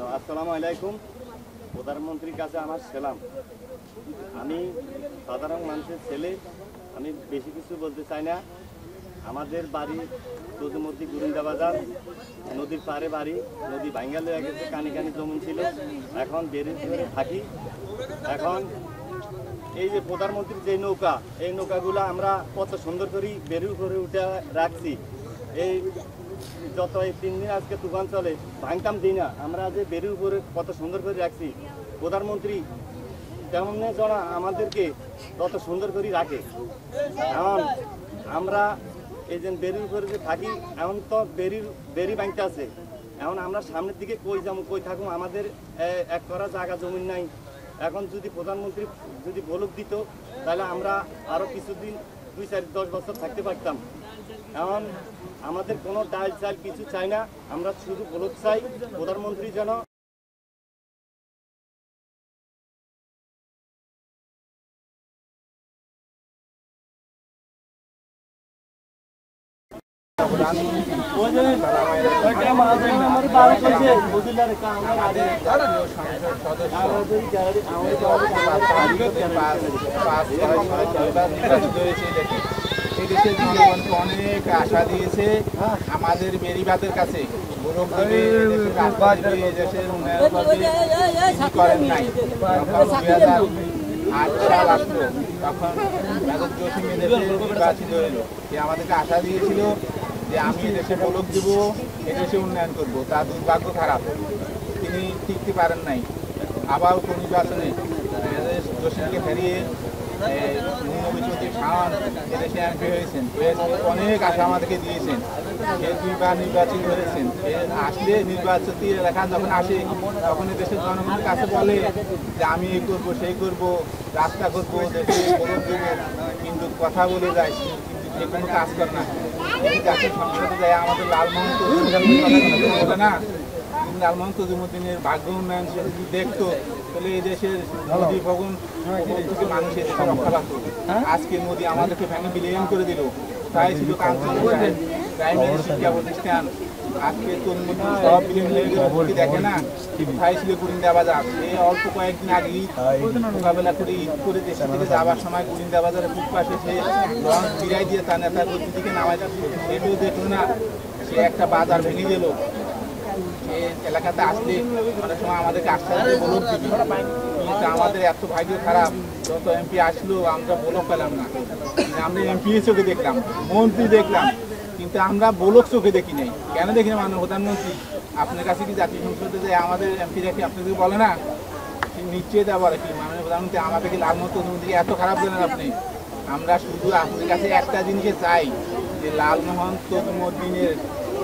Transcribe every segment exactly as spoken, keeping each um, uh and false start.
আসসালামু আলাইকুম। প্রধানমন্ত্রীর কাছে আমার সালাম। আমি সাধারণ মানুষের ছেলে, আমি বেশি কিছু বলতে চাই না। আমাদের বাড়ি চৌধুমতি গুরিন্দা বাজার, নদীর পাড়ে বাড়ি। নদী ভাঙ্গা লয়ে গেছে, কানি কানি জমিন ছিল, এখন বেরিয়ে ধরে থাকি। এখন এই যে প্রধানমন্ত্রীর যে নৌকা, এই নৌকাগুলো আমরা কত সুন্দর করে বেরিয়ে করে উঠে রাখছি। এই যত এই তিন দিন আজকে তুফান চলে, ভাঙতাম দিই না, আমরা যে বেরিয়ে উপরে কত সুন্দর করে রাখছি। প্রধানমন্ত্রী তেমন জনা আমাদেরকে তত সুন্দর করে রাখে। এখন আমরা এই যে বেরির উপরে যে থাকি, এখন তো বেরির বেরি ভাঙতে আছে। এখন আমরা সামনের দিকে কই যাবো, কই থাকুম, আমাদের এক করা জায়গা জমিন নাই। এখন যদি প্রধানমন্ত্রী যদি বলক দিত, তাহলে আমরা আরও কিছুদিন দুই চার দশ বছর থাকতে পারতাম। এখন আমাদের কোনো ডাল চাল কিছু চাই না, আমরা শুধু বলক চাই প্রধানমন্ত্রী যেন অনেক আশা দিয়েছে আমাদের বেরিবাদের কাছে, করেন নাই। আট সাল আসলো, তখন নির্বাচিত হইল। সে আমাদেরকে আশা দিয়েছিল যে আমি এদেশে বলক দিব, এদেশে উন্নয়ন করবো। তার দুর্ভাগ্য খারাপ, তিনি টিকতে পারেন নাই। আবার নির্বাচনে জসিমকে হারিয়ে এদেশে এমপি হয়েছেন, অনেক আশা আমাদেরকে দিয়েছেন। সে দুইবার নির্বাচিত হয়েছেন। আসলে নির্বাচিত এলাকা যখন আসে, তখন দেশের জনগণের কাছে বলে যে আমি এই করবো, সেই করবো, রাস্তা করবো, দেশে বলক দেবো, কিন্তু কথা বলে যায়, কিন্তু যে কোনো কাজ করে না। জাতীয় সংসদে যায় আমাদের লালমোহন বলে না, লালমোহন তজুমুদ্দিনের ভাগ্য উন্নয়ন সে যদি দেখতো, তাহলে এই দেশের নদী ভবন থেকে মানুষ এই দেশে রক্ষা পাত। আজকে নদী আমাদেরকে ভেঙে বিলীন করে দিল। তাই ছিল কাঞ্চন প্রাইমারি শিক্ষা প্রতিষ্ঠান, আজকে তন্মধ্যে সব বিলীন হয়ে গেল। দেখে না, তাই ছিল গুরিন্দা বাজার। এই অল্প কয়েকদিন আগেই মোকাবেলা করে ঈদ করে দেশে থেকে যাওয়ার সময় গুরিন্দা বাজারের বুক পাশে সে লঞ্চ বিরাই দিয়ে তার নেতার গতি থেকে নামাই যাচ্ছে। সেটাও দেখলো না, সে একটা বাজার ভেঙে গেল। সে এলাকাতে আসলে অনেক সময় আমাদেরকে আশ্বাস দিয়ে বলক দিবি, কিন্তু আমাদের এত ভাগ্য খারাপ, যত এমপি আসলো আমরা বলক পেলাম না। আমরা এমপি চোখে দেখলাম, মন্ত্রী দেখলাম, কিন্তু আমরা বলক চোখে দেখি নাই। কেন দেখি না? মাননীয় প্রধানমন্ত্রী আপনার কাছে কি জাতীয় সংসদে যে আমাদের এমপি দেখি আপনাদের বলে না, নিশ্চয়ই তা বলে কি মাননীয় প্রধানমন্ত্রী আমাদেরকে লালমোহন তজুমুদ্দিনকে এত খারাপ জানেন আপনি? আমরা শুধু আপনাদের কাছে একটা জিনিসে চাই যে লালমোহন তজুমুদ্দিনের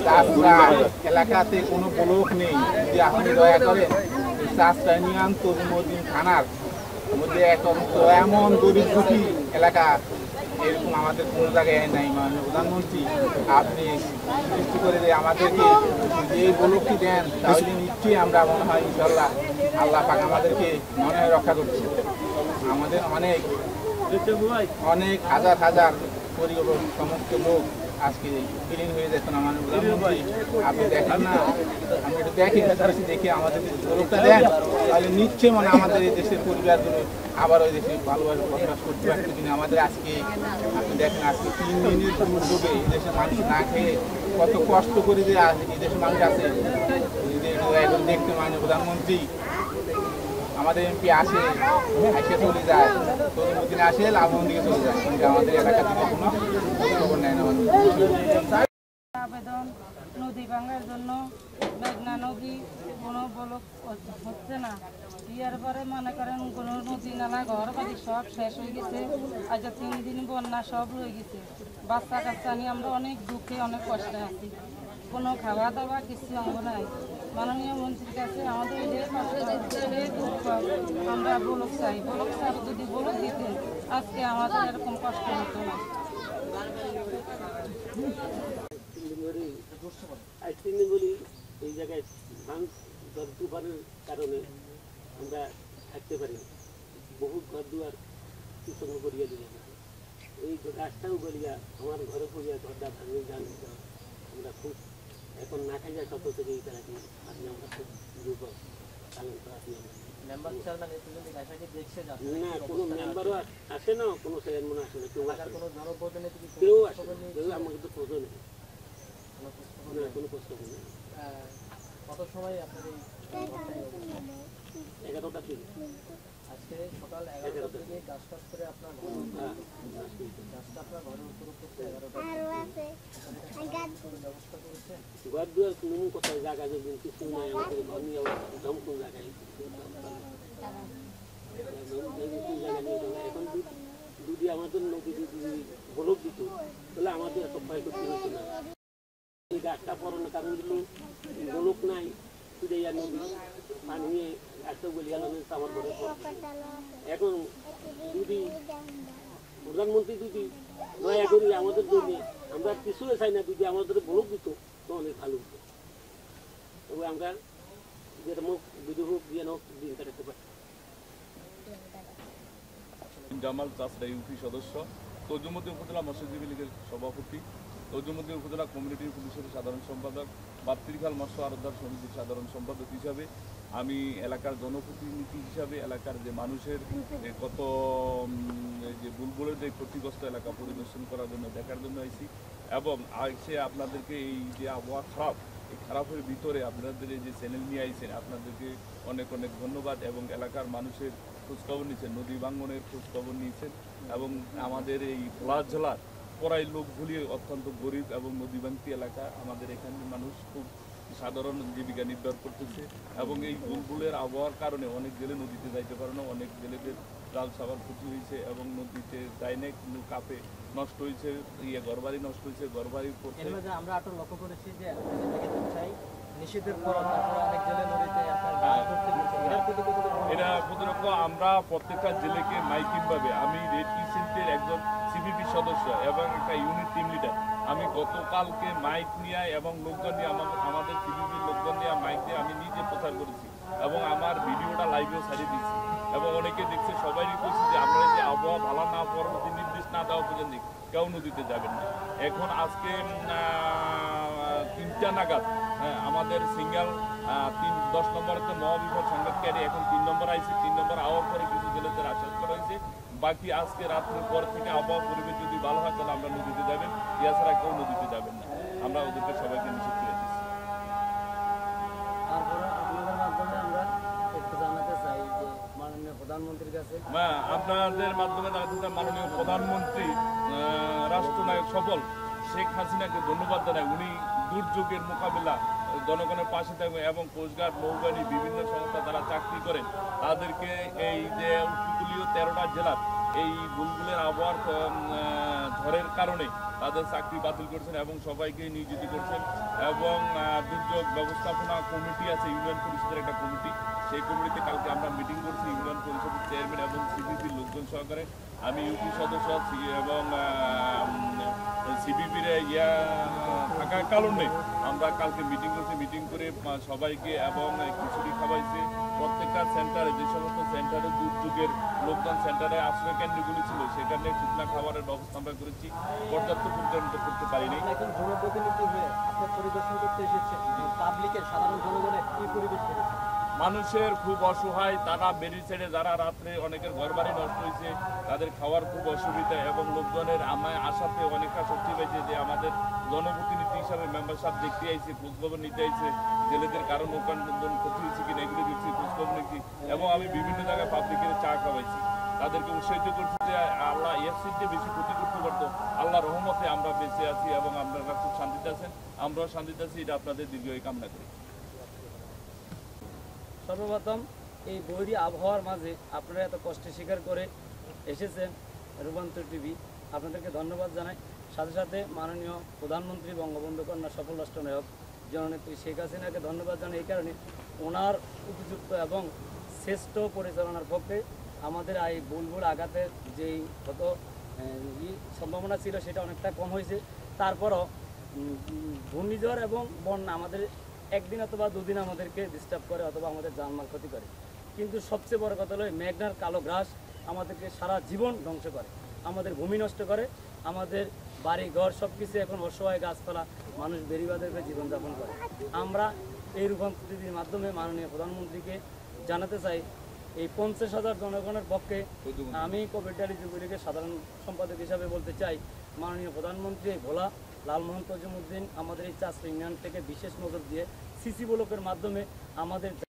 এলাকাতে কোনো ব্লক নেই। যদি আপনি দয়া করেন চাষটা ইউনিয়ন তজুমুদ্দিন থানার মধ্যে এমন গরিব দুঃখী এলাকা এরকম আমাদের কোনো জায়গায় নাই। মাননীয় প্রধানমন্ত্রী আপনি সৃষ্টি করে দিয়ে আমাদেরকে যে ব্লকটি দেন, তাহলে নিশ্চয়ই আমরা মনে হয় ইনশাল্লাহ আল্লাহ পাক আমাদেরকে মনে হয় রক্ষা করছে। আমাদের অনেক অনেক হাজার হাজার পরিবার সমস্ত লোক আজকে বিলীন হয়ে যেত না। মানে প্রধানমন্ত্রী আপনি দেখেন না, আমি একটু দেখি দেখে আমাদের লোকটা দেন, তাহলে নিশ্চয়ই মানে আমাদের এই দেশের পরিবারগুলো আবার ওই দেশে ভালোভাবে বসবাস করতে পারতো। কিন্তু আমাদের আজকে আপনি দেখেন, আজকে তিন দিনের দুর্যোগে এই দেশের মানুষ না খেয়ে কত কষ্ট করে যে এই দেশের মানুষ আছে, এখন দেখতে মাননীয় প্রধানমন্ত্রী আমাদের এমপি আসে এসে চলে যায়, তজুমুদ্দিন আসে লালমোহন দিকে চলে যায়, কিন্তু আমাদের এলাকা থেকে কোনো খবর নেয় না। আবেদন নদী ভাঙার জন্য মেঘনা নদী কোনো বলক হচ্ছে না। ইয়ার পরে মনে করেন কোনো নদী নালা ঘর বাড়ি সব শেষ হয়ে গেছে। আজ তিন দিন বন্যা সব রয়ে গেছে। বাচ্চা কাচ্চা নিয়ে আমরা অনেক দুঃখে অনেক কষ্টে আছি। কোনো খাওয়া দাওয়া কিছু অঙ্গ নাই। মাননীয় মন্ত্রীর কাছে আমাদের যে দুঃখ আমরা বলক চাই, বলক স্যার যদি বলক দিতেন আজকে আমাদের এরকম কষ্ট হতো না। আজ তিন দিন বলি এই জায়গায় ধান তুফানের কারণে আমরা থাকতে পারি, বহু ঘর দুয়ার সুসঙ্গ করিয়া দিল। এই গাছটাও গলিয়া আমার ঘরে পড়িয়া ঘরটা ভাঙে যান। আমরা খুব এখন না খাই যায় শত থেকে এই তারা কি আপনি আমরা খুব দুর্বল। ভাঙন তো আসি আমরা। মেম্বার চেয়ারম্যান এই পর্যন্ত গাছাকে দেখছে যে না কোনো মেম্বারও আসে না, কোনো চেয়ারম্যান আসে না, কেউ আসে এলাকার না, কোনো জনপ্রতিনিধি কি কেউ আসে না, কেউ আমাকে তো খোঁজও নেই, কোনো খোঁজখবর না নেই? কোনো কষ্ট নেই। আহ, কত সময় আপনার এই ঘটনায় অবস্থা? এগারোটার দিকে আজকে সকাল এগারোটার দিকে কাজ টাজ করে আপনার ঘর হ্যাঁ গাছটা আপনার ঘরের উপর করছে এগারোটার ব্যবস্থা করেছেন? ঘর দুয়ার কোনো কোথায় জায়গা যদি কিছু নাই, আমাদের ঘর নিয়ে ধমকুন জায়গায় জায়গা নিয়ে চলে। এখন যদি- যদি আমাদের নদী যদি বলক দিত তাহলে আমাদের এত ক্ষয়ক্ষতি হতো না। এই গাছটা পড়ানোর কারণ হলো বলক নাই, শুধু এই নদী পানি নিয়ে গাছটা বলি গেল আমার ঘরে পড়ে। এখন যদি প্রধানমন্ত্রী যদি দয়া করি আমাদের জন্য, আমরা কিছু চাই না, যদি আমাদের বলক দিত তো অনেক ভালো হতো, তবে আমরা যেরকম বিধি হোক দিয়ে হোক দিন কাটাতে পারি। জামাল চাষরা ইউপি সদস্য, তজুমুদ্দিন উপজেলা মৎস্যজীবী লীগের সভাপতি, তজুমুদ্দিন উপজেলা কমিউনিটি পুলিশের সাধারণ সম্পাদক, বাত্তিরখাল মৎস্য আড়তদার সমিতির সাধারণ সম্পাদক হিসাবে আমি এলাকার জনপ্রতিনিধি হিসাবে এলাকার যে মানুষের এ কত উম, এই যে বুলবুলের যে ক্ষতিগ্রস্ত এলাকা পরিদর্শন করার জন্য দেখার জন্য আইছি এবং এসে আপনাদেরকে এই যে আবহাওয়া খারাপ, এই খারাপের ভিতরে আপনাদের এই যে চ্যানেল নিয়ে আইছেন আপনাদেরকে অনেক অনেক ধন্যবাদ এবং এলাকার মানুষের খোঁজখবর নিয়েছেন, নদী ভাঙ্গনের খোঁজখবর নিয়েছেন এবং আমাদের এই ভোলা জেলার পড়াই লোকগুলি অত্যন্ত গরিব এবং নদীবান্তি এলাকা, আমাদের এখানে মানুষ খুব সাধারণ জীবিকা নির্বাহ করতেছে এবং এই বুলবুলের আবহাওয়ার কারণে অনেক জেলে নদীতে যাইতে পারে না, অনেক জেলেদের জাল সাবার ক্ষতি হয়েছে এবং নদীতে যায় না, কিন্তু কাপে নষ্ট হয়েছে, ইয়ে ঘরবাড়ি নষ্ট হয়েছে, ঘরবাড়ির এর পড়ছে। মধ্যে আমরা আটক লক্ষ্য করেছি যে আপনাদের চাই নিষেধের পর তারপরে অনেক জেলে নদীতে আপনার মাছ ধরতে গেছে, এটার প্রতি কতটুকু এটা প্রতিরক্ষ আমরা প্রত্যেকটা জেলেকে মাইকিংভাবে, আমি রেড ক্রিসেন্টের একজন সিপিপি সদস্য এবং একটা ইউনিট টিম লিডার, আমি গতকালকে মাইক নিয়ে এবং লোকজন নিয়ে আমার আমাদের সিপিপির লোকজন নিয়ে মাইক দিয়ে আমি নিজে প্রচার করেছি এবং আমার ভিডিওটা লাইভেও ছাড়িয়ে দিচ্ছি এবং অনেকে দেখছে, সবাই বলছি যে আপনারা যে আবহাওয়া ভালো না পরবর্তী নির্দেশ না দেওয়া পর্যন্ত কেউ নদীতে যাবেন না। এখন আজকে তিনটা নাগাদ হ্যাঁ, আমাদের সিঙ্গেল তিন দশ নম্বরেতে মহাবিপদ সংবাদকারী এখন তিন নম্বর আইসি, তিন নম্বর আওয়ার পরে কিছু জেলেদের আশ্বাস করা হয়েছে, বাকি আজকে রাত্রের পর থেকে আবহাওয়া পরিবেশ যদি ভালো হয় তাহলে আমরা নদীতে যাবেন, এছাড়া কেউ নদীতে যাবেন না, আমরা ওদেরকে সবাইকে নিষেধ করে দিচ্ছি। তারপরে আপনাদের মাধ্যমে আমরা একটু জানাতে চাই যে মাননীয় প্রধানমন্ত্রীর কাছে হ্যাঁ, আপনাদের মাধ্যমে জানাতে চাই মাননীয় প্রধানমন্ত্রী আহ, রাষ্ট্রনায়ক সফল শেখ হাসিনাকে ধন্যবাদ জানাই, উনি দুর্যোগের মোকাবিলা জনগণের পাশে থাকবে এবং কোস্টগার্ড নৌবাহিনী বিভিন্ন সংস্থা যারা চাকরি করেন তাদেরকে এই যে উপকূলীয় তেরোটা জেলার এই বুলবুলের আবহাওয়ার উম, আহ, ঝড়ের কারণে তাদের চাকরি বাতিল করছেন এবং সবাইকে নিয়োজিত করছেন এবং আহ, দুর্যোগ ব্যবস্থাপনা কমিটি আছে, ইউনিয়ন পরিষদের একটা কমিটি, সেই কমিটিতে কালকে আমরা মিটিং করছি ইউনিয়ন পরিষদের চেয়ারম্যান এবং সিপিপির লোকজন সহকারে, আমি ইউপি সদস্য সি- এবং সিপিপির ইয়া থাকার কারণে আমরা কালকে মিটিং করছি, মিটিং করে আহ, সবাইকে এবং খিচুড়ি খাওয়াইছি প্রত্যেকটা সেন্টারে, যে সমস্ত সেন্টারে দুর্যোগের লোকজন সেন্টারে আশ্রয় কেন্দ্রগুলি ছিল সেখানে শুকনা খাবারের ব্যবস্থা আমরা করেছি, পর্যাপ্ত পর্যন্ত করতে পারিনি। একজন জনপ্রতিনিধি হয়ে আপনার পরিদর্শন করতে এসেছেন, পাবলিকের সাধারণ জনগণের কি পরিবেশ করেছে? মানুষের খুব অসহায়, তারা বেরিয়ে ছেড়ে যারা রাত্রে অনেকের ঘরবাড়ি নষ্ট হয়েছে তাদের খাওয়ার খুব অসুবিধা এবং লোকজনের আমায় আশাতে অনেকটা শক্তি পেয়েছে যে আমাদের জনপ্রতিনিধি হিসাবে মেম্বারশিপ দেখতে আইছে, খোঁজখবর নিতে আইছে, জেলেদের কারণ ওখান ক্ষতি হয়েছে কিনা এগুলো দেখছি, খোঁজখবর নিচ্ছি এবং আমি বিভিন্ন জায়গায় পাবলিকের চা খাওয়াইছি, তাদেরকে উৎসাহিত করছি যে আল্লাহ এর সিটে বেশি ক্ষতি করতে পারতো, আল্লাহ রহমতে আমরা বেঁচে আছি এবং আপনারা খুব শান্তিতে আছেন, আমরাও শান্তিতে আছি, এটা আপনাদের দীর্ঘই কামনা করি। সর্বপ্রথম এই বৈরী আবহাওয়ার মাঝে আপনারা এত কষ্ট স্বীকার করে এসেছেন রূপান্তর টিভি, আপনাদেরকে ধন্যবাদ জানাই। সাথে সাথে মাননীয় প্রধানমন্ত্রী বঙ্গবন্ধু কন্যা সফল রাষ্ট্রনায়ক জননেত্রী শেখ হাসিনাকে ধন্যবাদ জানাই এই কারণে, ওনার উপযুক্ত এবং শ্রেষ্ঠ পরিচালনার পক্ষে আমাদের এই বুলবুল আঘাতের যেই কত সম্ভাবনা ছিল সেটা অনেকটা কম হয়েছে। তারপরও ঘূর্ণিঝড় এবং বন্যা আমাদের একদিন অথবা দুদিন আমাদেরকে ডিস্টার্ব করে অথবা আমাদের জানমাল ক্ষতি করে, কিন্তু সবচেয়ে বড় কথা হলো মেঘনার কালো গ্রাস আমাদেরকে সারা জীবন ধ্বংস করে, আমাদের ভূমি নষ্ট করে, আমাদের বাড়ি ঘর সব কিছু এখন অসহায় গাছপালা মানুষ বেরিবাদের জীবনযাপন করে। আমরা এই রূপান্তরিতির মাধ্যমে মাননীয় প্রধানমন্ত্রীকে জানাতে চাই এই পঞ্চাশ হাজার জনগণের পক্ষে তজুমুদ্দিন। আমি কবিরডালি যুবলীগের সাধারণ সম্পাদক হিসাবে বলতে চাই, মাননীয় প্রধানমন্ত্রী এই ভোলা লালমোহন তজুমুদ্দিন আমাদের এই চাষ ইউনিয়ন থেকে বিশেষ নজর দিয়ে সিসি ব্লকের মাধ্যমে আমাদের